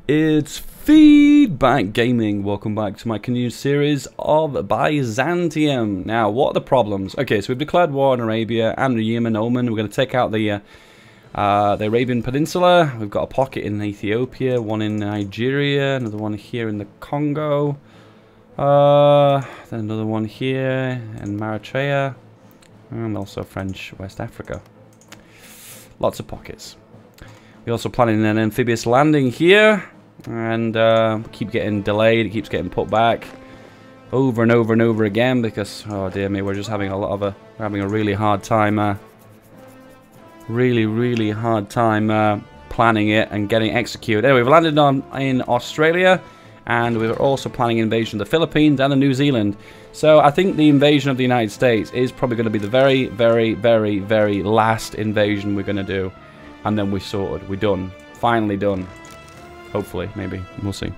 It's Feedback Gaming. Welcome back to my continued series of Byzantium. Now, what are the problems? Okay, so we've declared war on Arabia and Yemen, Oman. We're going to take out the Arabian Peninsula. We've got a pocket in Ethiopia, one in Nigeria, another one here in the Congo, then another one here in Eritrea, and also French West Africa. Lots of pockets. We're also planning an amphibious landing here, and keep getting delayed. It keeps getting put back over and over and over again because, oh dear me, we're just having we're having a really hard time, really hard time planning it and getting it executed. Anyway, we've landed in Australia, and we're also planning invasion of the Philippines and the New Zealand. So I think the invasion of the United States is probably going to be the very last invasion we're going to do. And then we're sorted. We're done. Finally done. Hopefully, maybe. We'll see.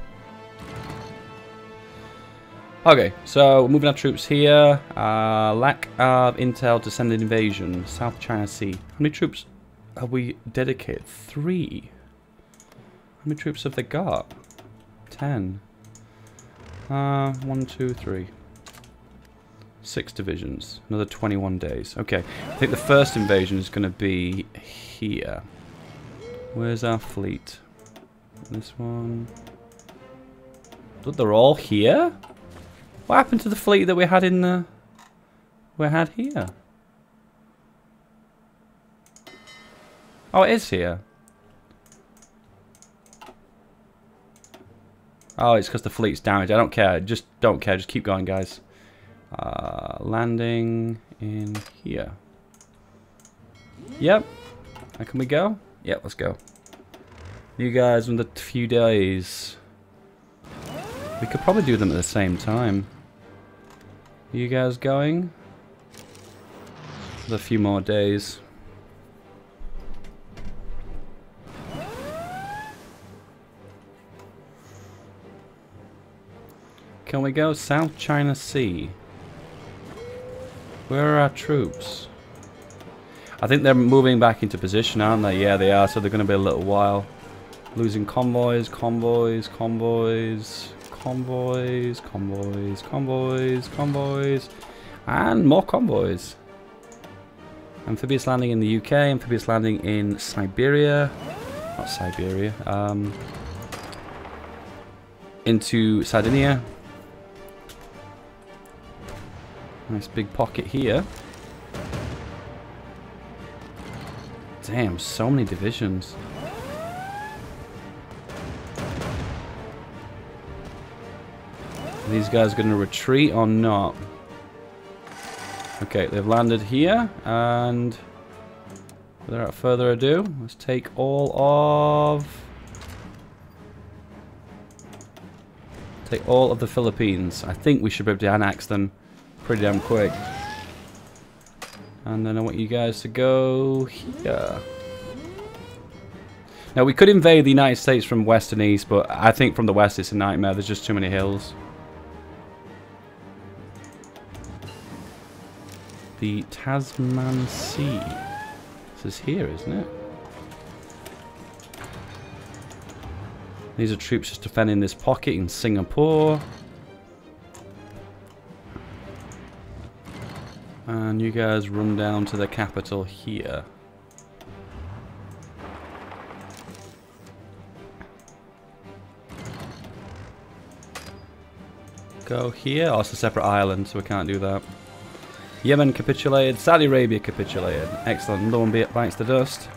Okay, so we're moving our troops here. Lack of intel to send an invasion. South China Sea. How many troops have we dedicated? 3. How many troops have they got? 10. 1, 2, 3. 6 divisions. Another 21 days. Okay, I think the first invasion is going to be here. Where's our fleet? This one. Look, they're all here? What happened to the fleet that we had in the... we had here? Oh, it is here. Oh, it's because the fleet's damaged. I don't care. Just don't care. Just keep going, guys. Landing in here. Yep. Now can we go? Yep, let's go. You guys, in a few days. We could probably do them at the same time. You guys going? There's a few more days. Can we go South China Sea? Where are our troops? I think they're moving back into position, aren't they? Yeah, they are, so they're going to be a little while. Losing convoys, convoys, convoys, convoys, convoys, convoys, convoys, and more convoys. Amphibious landing in the UK, amphibious landing in Siberia. Not Siberia. Into Sardinia. Nice big pocket here. Damn, so many divisions. Are these guys going to retreat or not? Okay, they've landed here, and without further ado, let's take all of the Philippines. I think we should be able to annex them pretty damn quick. And then I want you guys to go here. Now, we could invade the United States from west and east, but I think from the west it's a nightmare. There's just too many hills. The Tasman Sea. This is here, isn't it? These are troops just defending this pocket in Singapore. And you guys run down to the capital here. Go here. Oh, it's a separate island, so we can't do that. Yemen capitulated. Saudi Arabia capitulated. Excellent. Another one bites the dust.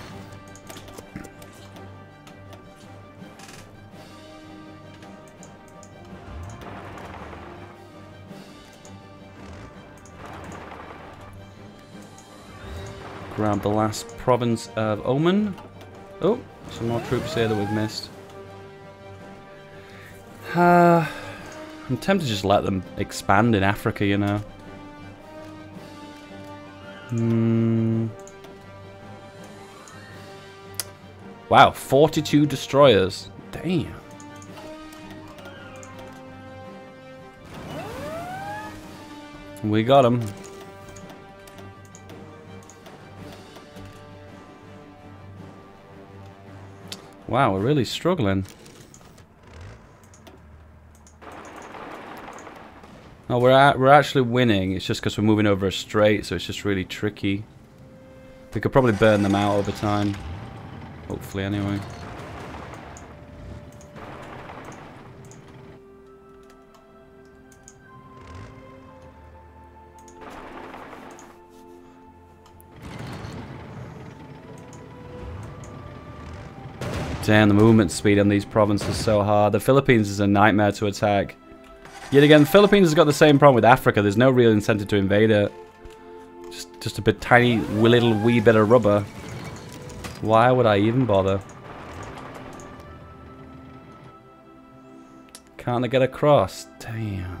Grab the last province of Oman. Oh, some more troops here that we've missed. I'm tempted to just let them expand in Africa, you know. Wow, 42 destroyers. Damn. We got them. Wow, we're really struggling. Oh, we're actually winning. It's just because we're moving over a strait, so it's just really tricky. We could probably burn them out over time. Hopefully, anyway. Damn, the movement speed on these provinces is so hard. The Philippines is a nightmare to attack. Yet again, the Philippines has got the same problem with Africa. There's no real incentive to invade it. Just a bit tiny, little wee bit of rubber. Why would I even bother? Can't I get across? Damn.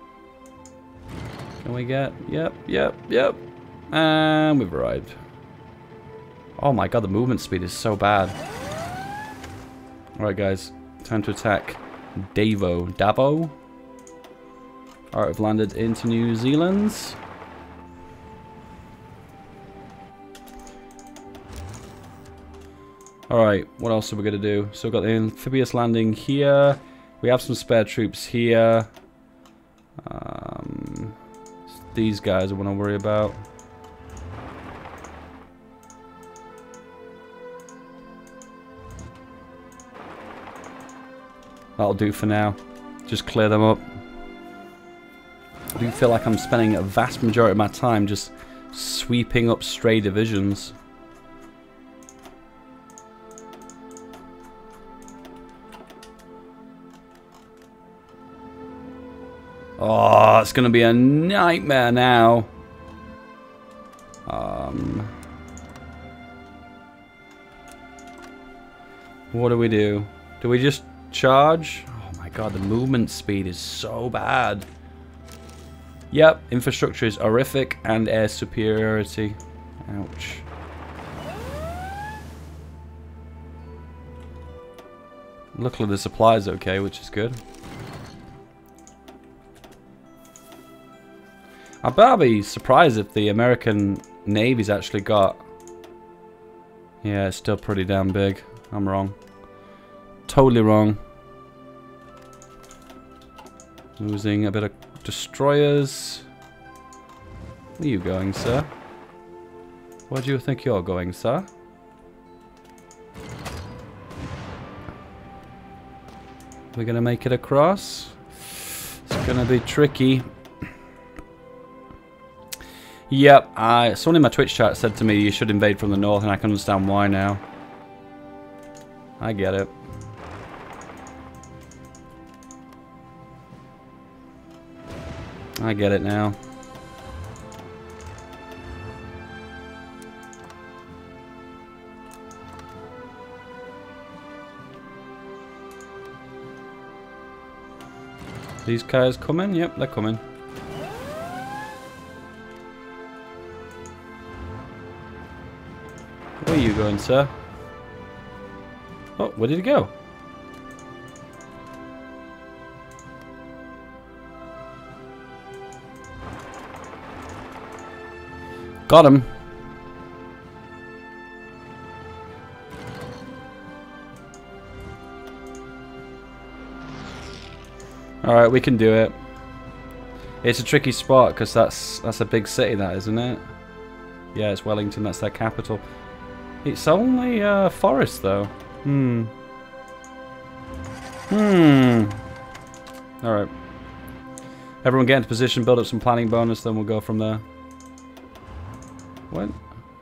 Can we get... Yep. And we've arrived. Oh my god, the movement speed is so bad. Alright guys, time to attack Davao. Alright, we've landed into New Zealand. Alright, what else are we going to do? So we've got the amphibious landing here. We have some spare troops here. These guys I want to worry about. That'll do for now. Just clear them up. I do feel like I'm spending a vast majority of my time just sweeping up stray divisions. Oh, it's going to be a nightmare now. What do we do? Do we just charge? Oh my god, the movement speed is so bad. Yep, infrastructure is horrific and air superiority. Ouch. Luckily the supply is okay, which is good. I'd be surprised if the American Navy's actually got... Yeah, it's still pretty damn big. I'm wrong. Totally wrong. Losing a bit of destroyers. Where are you going, sir? Where do you think you're going, sir? We're gonna make it across. It's gonna be tricky. Yep, someone in my Twitch chat said to me you should invade from the north, and I can understand why now. I get it. I get it now. These guys coming? Yep, they're coming. Where are you going, sir? Oh, where did he go? Got him. Alright, we can do it. It's a tricky spot because that's a big city, that, isn't it? Yeah, it's Wellington, that's their capital. It's only forest though. Alright. Everyone get into position, build up some planning bonus, then we'll go from there. What?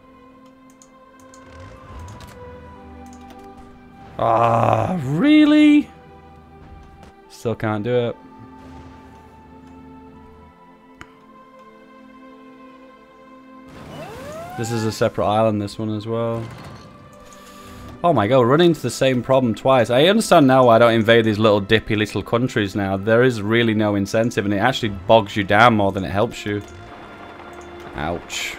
Ah, really? Still can't do it. This is a separate island, this one as well. Oh my god, running into the same problem twice. I understand now why I don't invade these little dippy little countries now. There is really no incentive and it actually bogs you down more than it helps you. Ouch.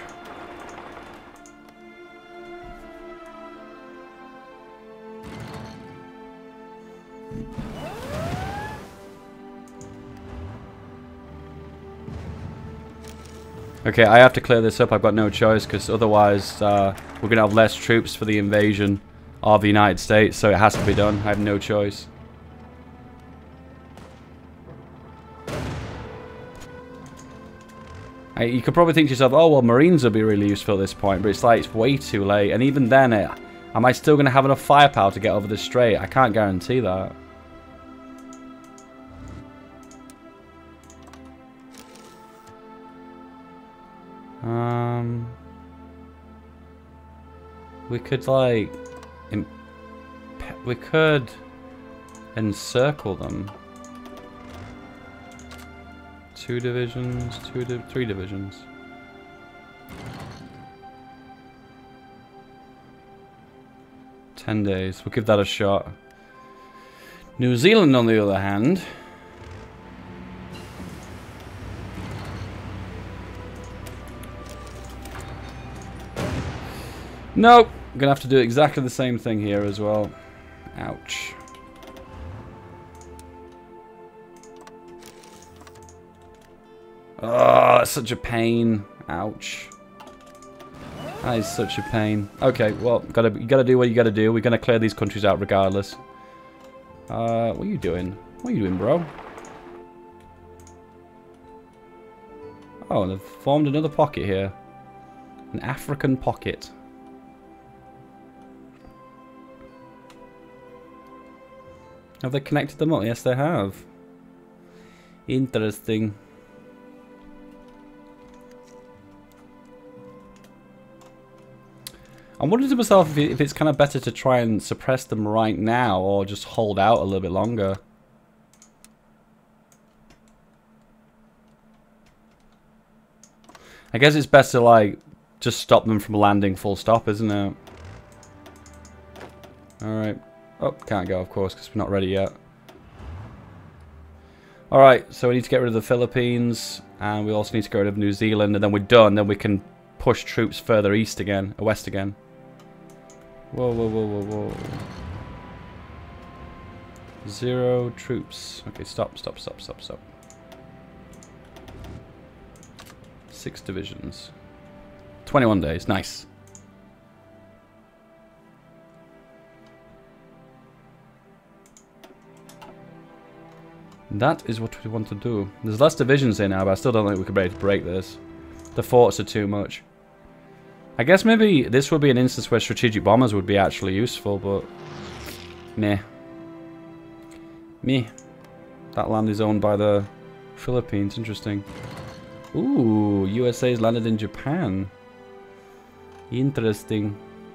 Okay, I have to clear this up. I've got no choice because otherwise we're going to have less troops for the invasion of the United States, so it has to be done. I have no choice. You could probably think to yourself, oh, well, Marines would be really useful at this point, but it's like, it's way too late. And even then, am I still going to have enough firepower to get over this strait? I can't guarantee that. We could, like, we could encircle them. 2 divisions, 3 divisions. $10 days. We'll give that a shot. New Zealand, on the other hand. Nope. I'm gonna have to do exactly the same thing here as well. Ouch. Oh, that's such a pain. Ouch. That is such a pain. Okay, well, you gotta do what you gotta do. We're gonna clear these countries out regardless. What are you doing? What are you doing, bro? Oh, they've formed another pocket here. An African pocket. Have they connected them up? Yes, they have. Interesting. I'm wondering to myself if it's kind of better to try and suppress them right now or just hold out a little bit longer. I guess it's best to, like, just stop them from landing full stop, isn't it? Alright. Oh, can't go, of course, because we're not ready yet. Alright, so we need to get rid of the Philippines, and we also need to get rid of New Zealand, and then we're done. Then we can push troops further east again, or west again. Whoa, whoa, whoa, whoa, whoa. 0 troops. Okay, stop, stop, stop, stop, stop. 6 divisions. 21 days, nice. That is what we want to do. There's less divisions here now, but I still don't think we could be able to break this. The forts are too much. I guess maybe this would be an instance where strategic bombers would be actually useful, but... meh. Meh. That land is owned by the Philippines. Interesting. Ooh, USA's landed in Japan. Interesting.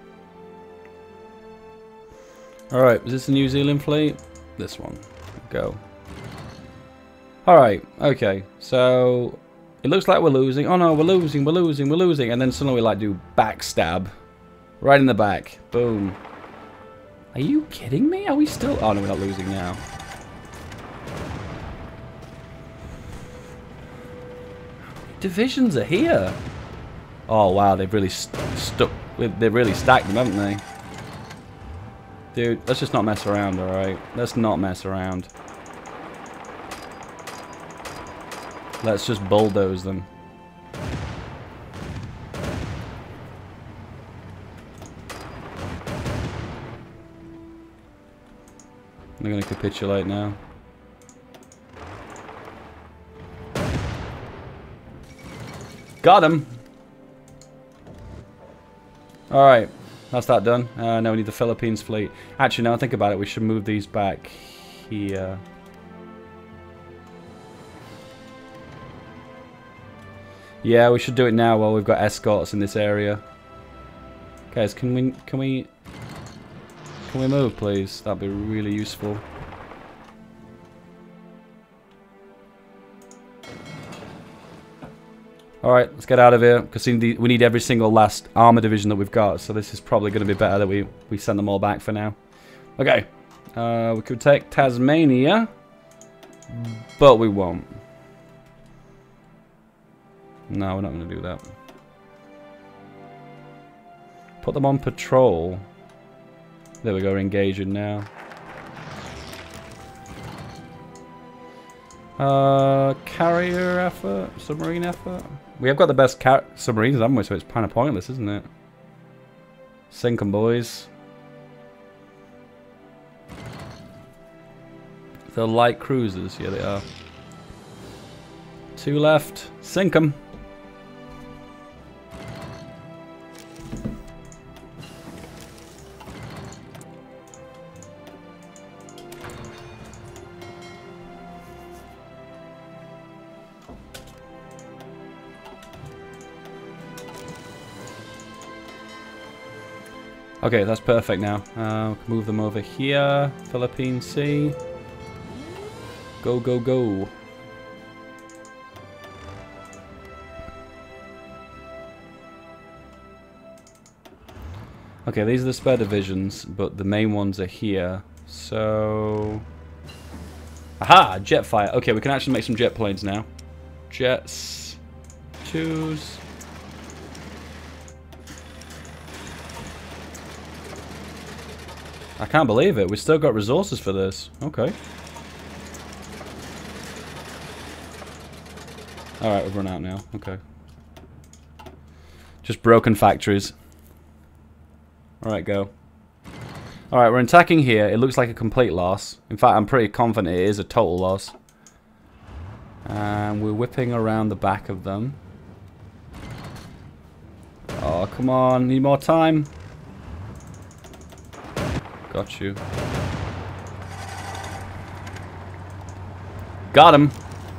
Alright, is this the New Zealand fleet? This one. Go. Alright, okay. So... it looks like we're losing. Oh no, we're losing, we're losing, we're losing. And then suddenly we like do backstab. Right in the back. Boom. Are you kidding me? Are we still... oh no, we're not losing now. Divisions are here. Oh wow, they've really stuck. They've really stacked them, haven't they? Dude, let's just not mess around, alright? Let's not mess around. Let's just bulldoze them. They're going to capitulate now. Got him! Alright, that's that done. Now we need the Philippines fleet. Actually, now I think about it, we should move these back here. Yeah, we should do it now while we've got escorts in this area. Guys, can we move, please? That'd be really useful. Alright, let's get out of here, because we need every single last armor division that we've got, so this is probably going to be better that we send them all back for now. Okay, we could take Tasmania, but we won't. No, we're not going to do that. Put them on patrol. There we go, we're engaging now. Carrier effort? Submarine effort? We have got the best submarines, haven't we? So it's kind of pointless, isn't it? Sink 'em, boys. They're light cruisers. Yeah, they are. 2 left. Sink 'em. Okay, that's perfect now. Move them over here. Philippine Sea. Go, go, go. Okay, these are the spare divisions, but the main ones are here. So... Aha! Jet fire. Okay, we can actually make some jet planes now. Jets. Twos. I can't believe it. We've still got resources for this. Okay. Alright, we've run out now. Okay. Just broken factories. Alright, go. Alright, we're attacking here. It looks like a complete loss. In fact, I'm pretty confident it is a total loss. And we're whipping around the back of them. Oh, come on. Need more time. Got you. Got him.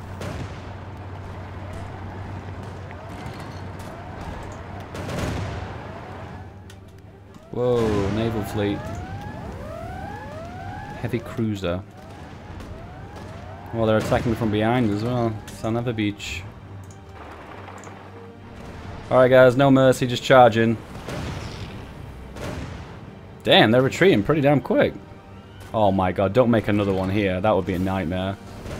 Whoa, naval fleet. Heavy cruiser. Well, they're attacking from behind as well. Son of a beach. Alright guys, no mercy, just charging. Damn, they're retreating pretty damn quick. Oh my god, don't make another one here. That would be a nightmare.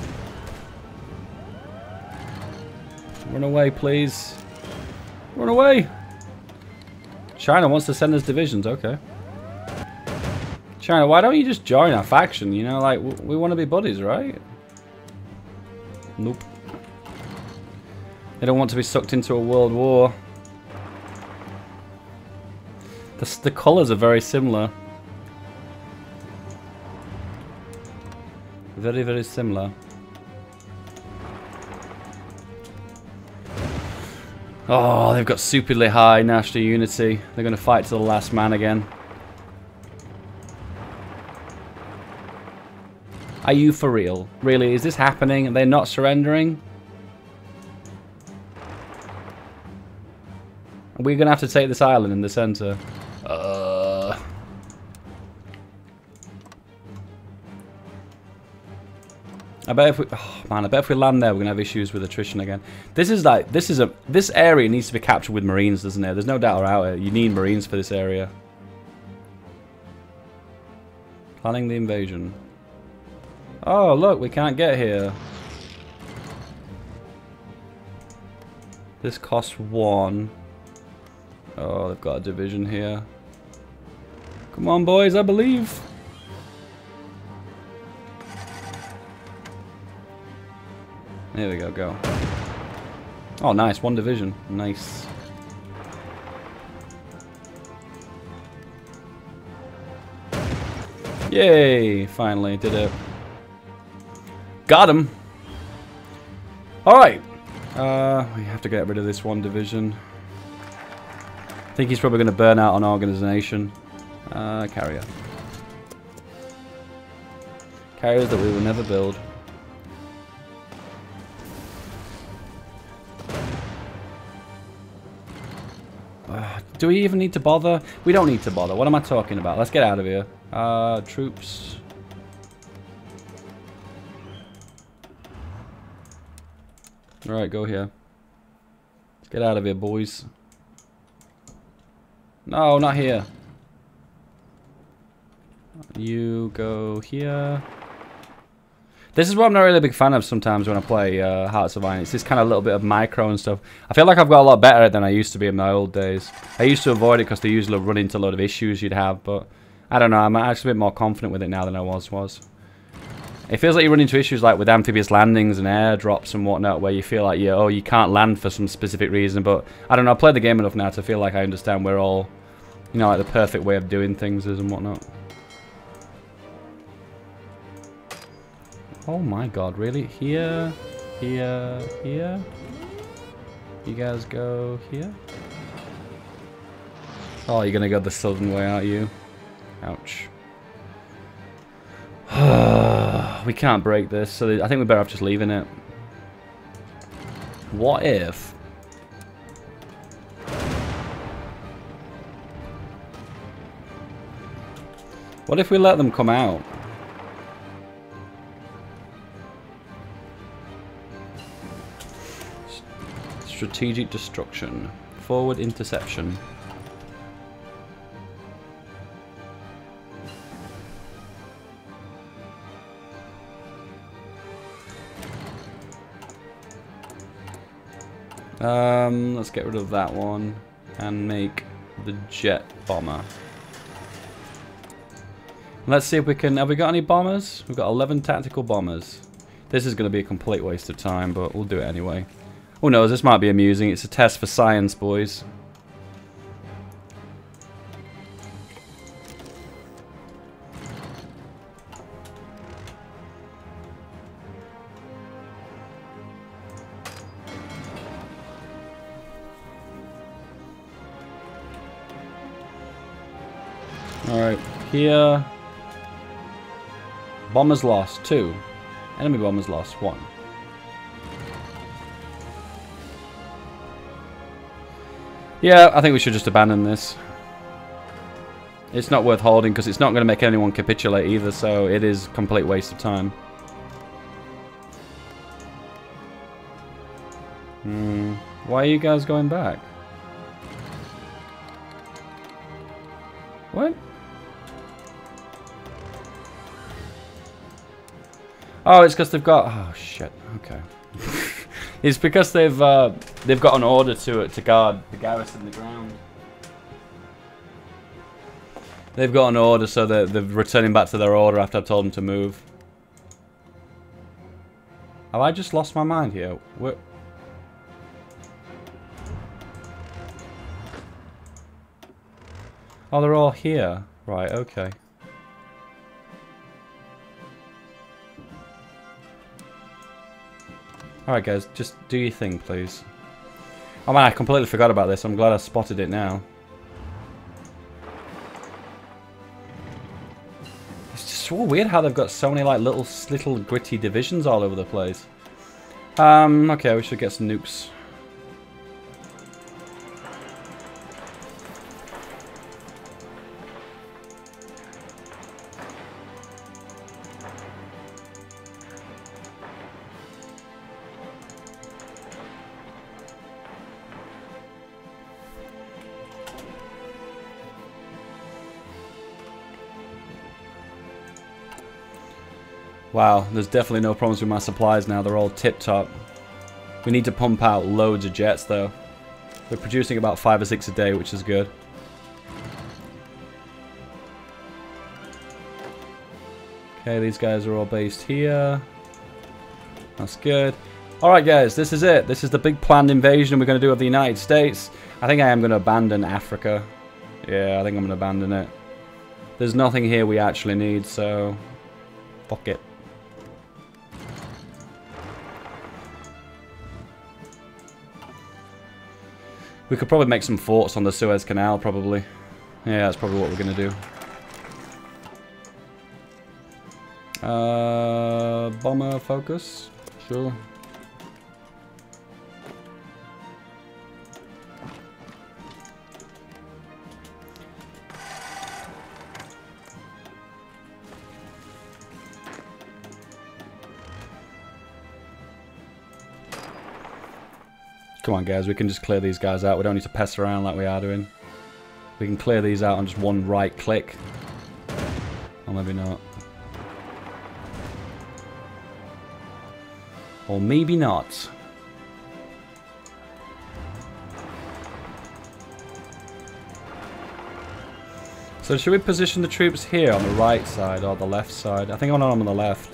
Run away, please. Run away! China wants to send us divisions, okay. China, why don't you just join our faction? You know, like, we want to be buddies, right? Nope. They don't want to be sucked into a world war. The colours are very similar. Very, very similar. Oh, they've got stupidly high national unity. They're going to fight to the last man again. Are you for real? Really, is this happening? Are they not surrendering? We're going to have to take this island in the center. I bet if we, oh man, I bet if we land there, we're gonna have issues with attrition again. This area needs to be captured with Marines, doesn't it? There's no doubt about it. You need Marines for this area. Planning the invasion. Oh look, we can't get here. This costs 1. Oh, they've got a division here. Come on, boys, I believe. There we go, go. Oh, nice. 1 division. Nice. Yay! Finally, did it. Got him! Alright. We have to get rid of this 1 division. I think he's probably going to burn out on organization. Carrier. Carriers that we will never build. Do we even need to bother? We don't need to bother. What am I talking about? Let's get out of here. Troops. Right, go here. Let's get out of here, boys. No, not here. You go here. This is what I'm not really a big fan of sometimes when I play Hearts of Iron. It's this kind of little bit of micro and stuff. I feel like I've got a lot better at it than I used to be in my old days. I used to avoid it because they usually run into a lot of issues you'd have, but I don't know, I'm actually a bit more confident with it now than I was. It feels like you run into issues like with amphibious landings and airdrops and whatnot, where you feel like you can't land for some specific reason, but I don't know, I've played the game enough now to feel like I understand where all, you know, like the perfect way of doing things is and whatnot. Oh my god, really? Here, here, here? You guys go here? Oh, you're gonna go the southern way, aren't you? Ouch. We can't break this, so I think we're better off just leaving it. What if... What if we let them come out? Strategic destruction. Forward interception. Let's get rid of that one and make the jet bomber. Let's see if we can... Have we got any bombers? We've got 11 tactical bombers. This is going to be a complete waste of time, but we'll do it anyway. Who knows, this might be amusing. It's a test for science, boys. Alright, here... Bombers lost, 2. Enemy bombers lost, 1. Yeah, I think we should just abandon this. It's not worth holding because it's not going to make anyone capitulate either, so it is a complete waste of time. Why are you guys going back? What? Oh, it's because they've got... Oh, shit. Okay. It's because they've got an order to guard the garrison the ground. They've got an order, so they're returning back to their order after I've told them to move. Have I just lost my mind here? Where... Oh, they're all here. Right, okay. Alright guys, just do your thing, please. Oh man, I completely forgot about this. I'm glad I spotted it now. It's just so weird how they've got so many like little gritty divisions all over the place. Okay, we should get some nukes. Wow, there's definitely no problems with my supplies now. They're all tip-top. We need to pump out loads of jets, though. We're producing about 5 or 6 a day, which is good. Okay, these guys are all based here. That's good. Alright, guys, this is it. This is the big planned invasion we're going to do of the United States. I think I am going to abandon Africa. Yeah, I think I'm going to abandon it. There's nothing here we actually need, so... Fuck it. We could probably make some forts on the Suez Canal, probably. Yeah, that's probably what we're going to do. Bomber focus? Sure. Come on guys, we can just clear these guys out. We don't need to pester around like we are doing. We can clear these out on just one right click. Or maybe not. Or maybe not. So should we position the troops here on the right side or the left side? I think I want them on the left.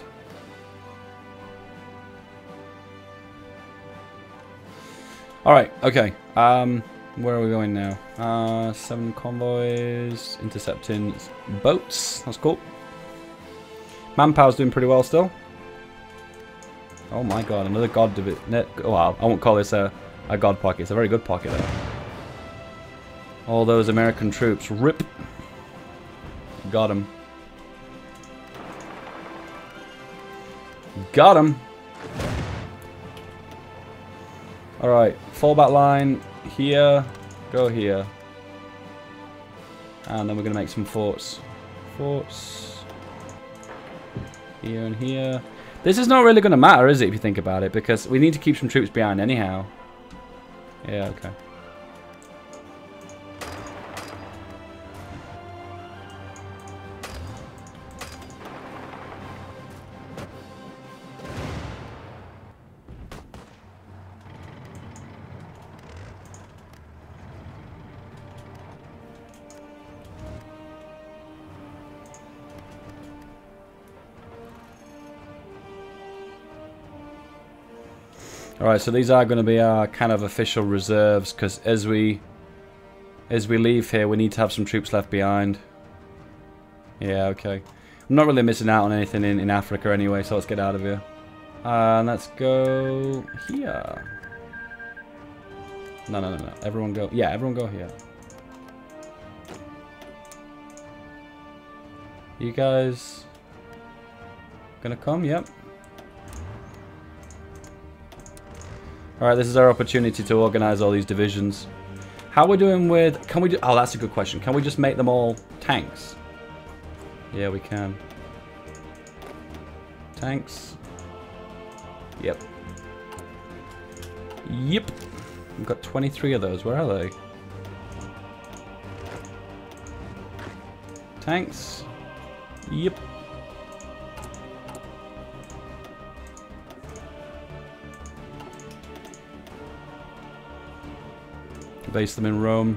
Alright, okay. Where are we going now? 7 convoys, intercepting boats. That's cool. Manpower's doing pretty well still. Oh my god, another god division. Oh, I won't call this a god pocket. It's a very good pocket though. All those American troops. RIP. Got him. Got him. Alright, fallback line here, go here. And then we're going to make some forts forts. Here and here. This is not really going to matter, is it, if you think about it? Because we need to keep some troops behind anyhow. Yeah, okay. Alright, so these are going to be our kind of official reserves, because as we leave here, we need to have some troops left behind. Yeah, okay. I'm not really missing out on anything in Africa anyway, so let's get out of here. And let's go here. No. Everyone go. Yeah, everyone go here. You guys gonna come? Yep. Alright, this is our opportunity to organize all these divisions. How are we doing with... Can we do... Oh, that's a good question. Can we just make them all tanks? Yeah, we can. Tanks. Yep. Yep. We've got 23 of those. Where are they? Tanks. Yep. Base them in Rome.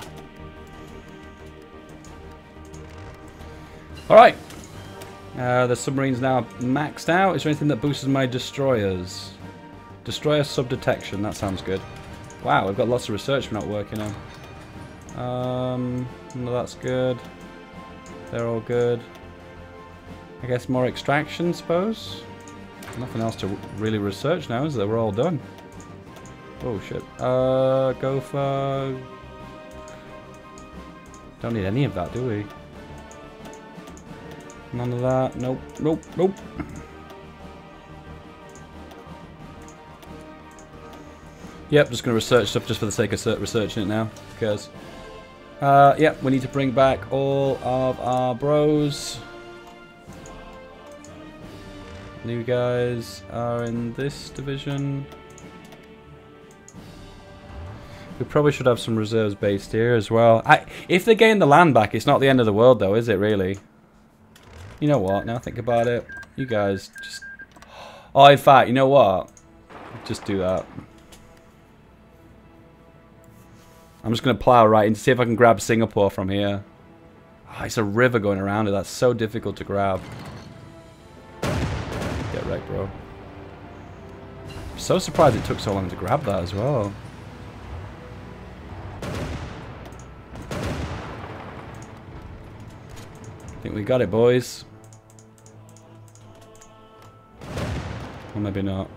Alright. The submarine's now maxed out. Is there anything that boosts my destroyers? Destroyer sub-detection. That sounds good. Wow, we've got lots of research we're not working on. No, that's good. They're all good. I guess more extraction, suppose? Nothing else to really research now, is there? We're all done. Oh shit. Go for... Don't need any of that, do we? None of that. Nope. Yep, just gonna research stuff just for the sake of researching it now. Because... yep, we need to bring back all of our bros. You guys are in this division. We probably should have some reserves based here as well. If they gain the land back, it's not the end of the world though, is it really? You know what, now think about it. You guys just... Oh, in fact, you know what? Just do that. I'm just going to plow right in to see if I can grab Singapore from here. Oh, it's a river going around it. That's so difficult to grab. Get right, bro. I'm so surprised it took so long to grab that as well. I think we got it, boys. Or maybe not.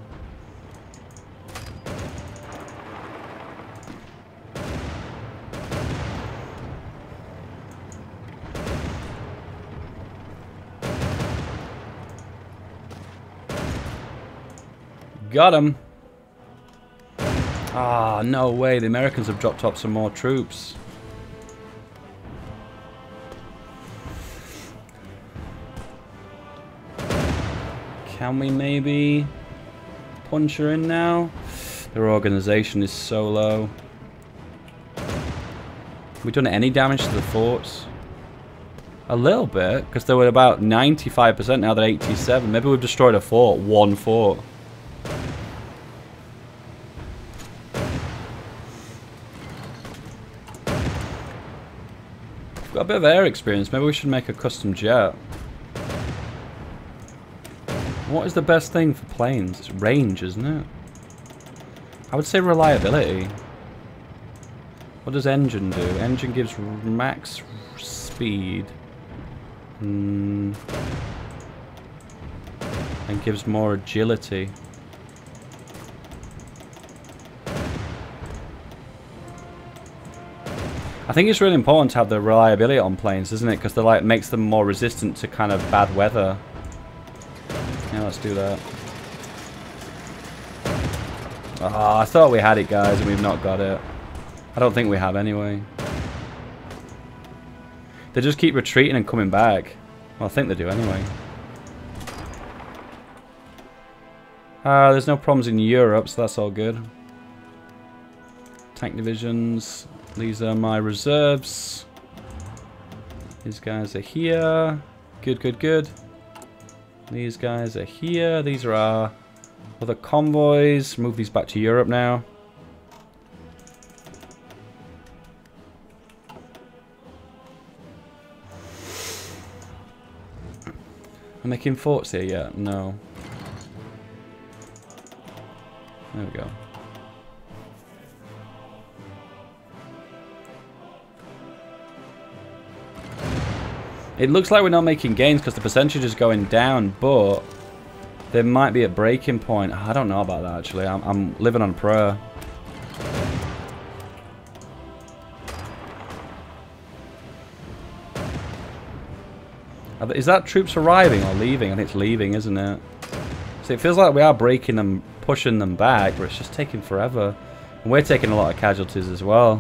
Got him. Ah, no way. The Americans have dropped off some more troops. Can we maybe punch her in now? Their organization is so low. Have we done any damage to the forts? A little bit, because they were about 95%, now they're 87. Maybe we've destroyed a fort, one fort. We've got a bit of air experience, maybe we should make a custom jet. What is the best thing for planes? It's range, isn't it? I would say reliability. What does engine do? Engine gives max speed. And gives more agility. I think it's really important to have the reliability on planes, isn't it? Because they're like makes them more resistant to kind of bad weather. Yeah, let's do that. Oh, I thought we had it, guys, and we've not got it. I don't think we have anyway. They just keep retreating and coming back. Well, I think they do anyway. There's no problems in Europe, so that's all good. Tank divisions. These are my reserves. These guys are here. Good, good, good. These guys are here. These are our other convoys. Move these back to Europe now. I'm making forts here yet? No. There we go. It looks like we're not making gains because the percentage is going down, but there might be a breaking point. I don't know about that actually. I'm living on prayer. Is that troops arriving or leaving? I think it's leaving, isn't it? So it feels like we are breaking them, pushing them back, but it's just taking forever. And we're taking a lot of casualties as well.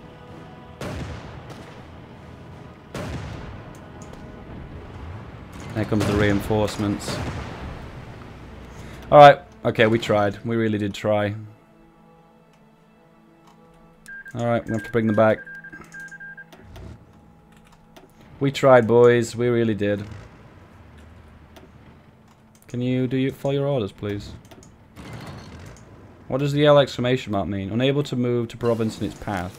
There comes the reinforcements. Alright, okay, we tried. We really did try. Alright, we have to bring them back. We tried, boys. We really did. Can you follow your orders, please? What does the L exclamation mark mean? Unable to move to province in its path.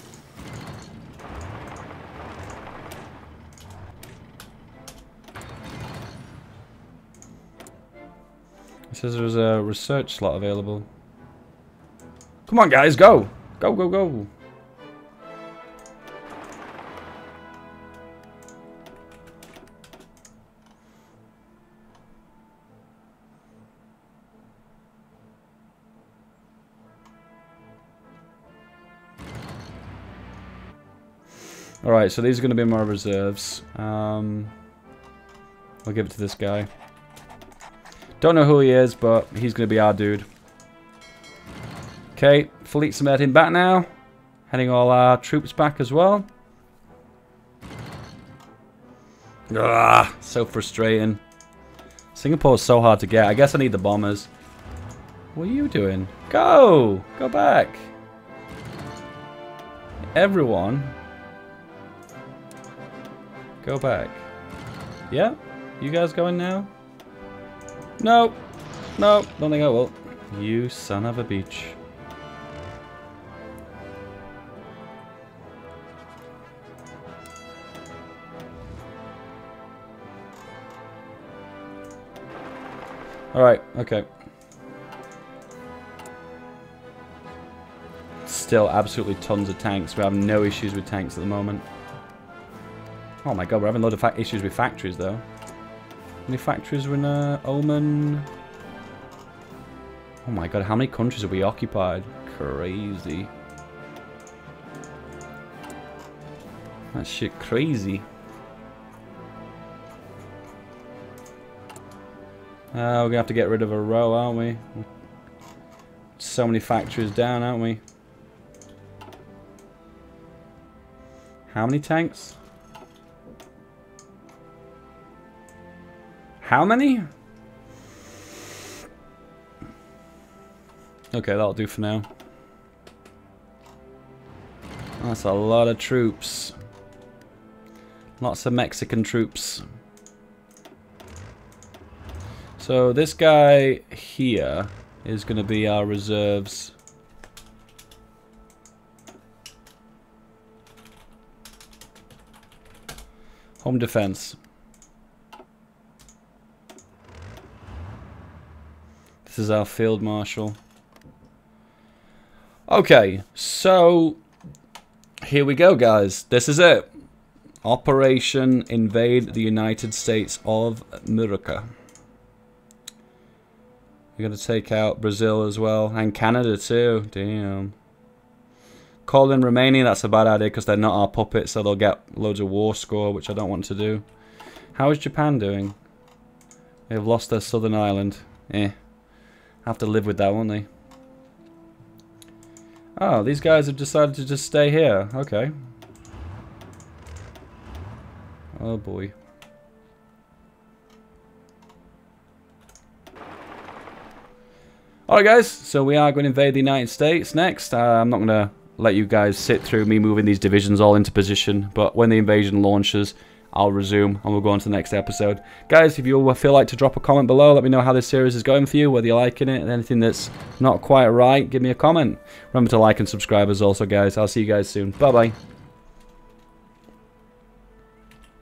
It says there's a research slot available. Come on, guys, go! Go, go, go! Alright, so these are going to be my reserves. I'll give it to this guy. Don't know who he is, but he's going to be our dude. Okay, fleets are heading back now. Heading all our troops back as well. Ah, so frustrating. Singapore's so hard to get. I guess I need the bombers. What are you doing? Go! Go back! Everyone... Go back. Yeah? You guys going now? No! No! Don't think I will. You son of a bitch. Alright, okay. Still absolutely tons of tanks. We have no issues with tanks at the moment. Oh my god, we're having a lot of issues with factories though. How many factories are in Oman? Oh my god, how many countries have we occupied? Crazy. That shit crazy. We're gonna have to get rid of a row, aren't we? So many factories down, aren't we? How many tanks? How many? Okay, that'll do for now. That's a lot of troops. Lots of Mexican troops. So this guy here is going to be our reserves. Home defense. This is our field marshal. Okay, so here we go, guys. This is it. Operation Invade the United States of America. We're going to take out Brazil as well, and Canada too. Damn. Call in Romania, that's a bad idea because they're not our puppets, so they'll get loads of war score, which I don't want to do. How is Japan doing? They've lost their southern island. Have to live with that, won't they? Oh, these guys have decided to just stay here. Okay. Oh boy. Alright guys, so we are going to invade the United States next. I'm not going to let you guys sit through me moving these divisions all into position, but when the invasion launches, I'll resume and we'll go on to the next episode. Guys, if you feel like to drop a comment below, let me know how this series is going for you, whether you're liking it, and anything that's not quite right, give me a comment. Remember to like and subscribe as also, guys. I'll see you guys soon. Bye-bye.